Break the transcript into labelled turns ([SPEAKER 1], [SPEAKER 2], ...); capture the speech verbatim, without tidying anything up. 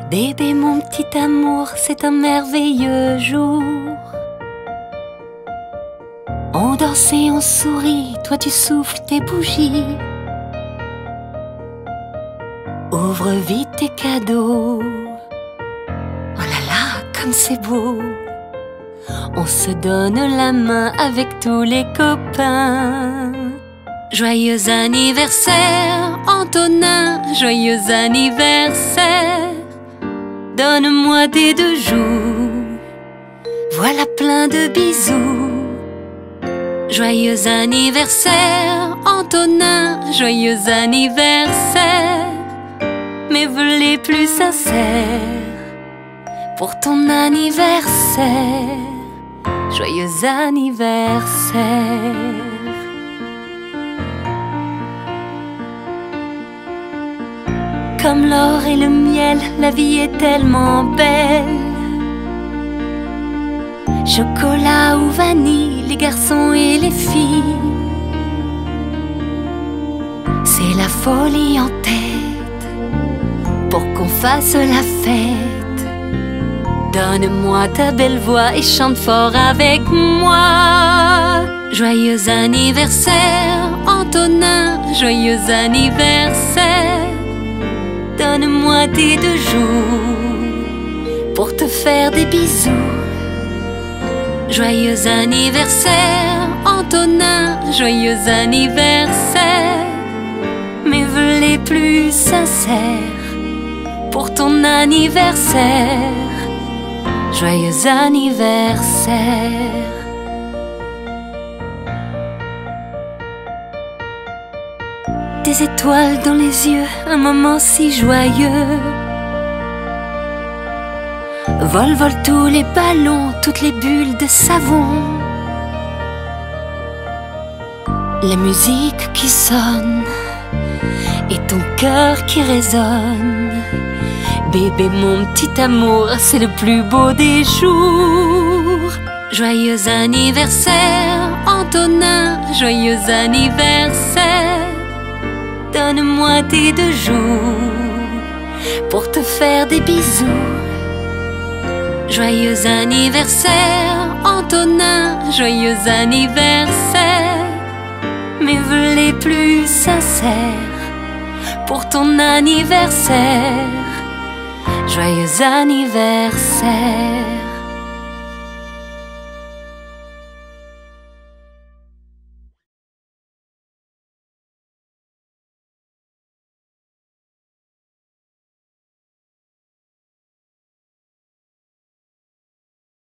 [SPEAKER 1] Bébé, mon petit amour, c'est un merveilleux jour. On danse et on sourit, toi tu souffles tes bougies. Ouvre vite tes cadeaux. Oh là là, comme c'est beau. On se donne la main avec tous les copains. Joyeux anniversaire, Antonin, joyeux anniversaire. Donne-moi des deux joues, voilà plein de bisous. Joyeux anniversaire, Antonin, joyeux anniversaire. Mes vœux les plus sincères pour ton anniversaire. Joyeux anniversaire. Comme l'or et le miel, la vie est tellement belle. Chocolat ou vanille, les garçons et les filles. C'est la folie en tête pour qu'on fasse la fête. Donne-moi ta belle voix et chante fort avec moi. Joyeux anniversaire, Antonin, joyeux anniversaire. Donne-moi tes deux joues pour te faire des bisous. Joyeux anniversaire, Antonin, joyeux anniversaire. Mes vœux les plus sincères pour ton anniversaire. Joyeux anniversaire. Des étoiles dans les yeux, un moment si joyeux. Vol, vol tous les ballons, toutes les bulles de savon. La musique qui sonne et ton cœur qui résonne. Bébé, mon petit amour, c'est le plus beau des jours. Joyeux anniversaire, Antonin, joyeux anniversaire. Donne-moi tes deux joues pour te faire des bisous. Joyeux anniversaire, Antonin, joyeux anniversaire. Mes vœux les plus sincères pour ton anniversaire. Joyeux anniversaire.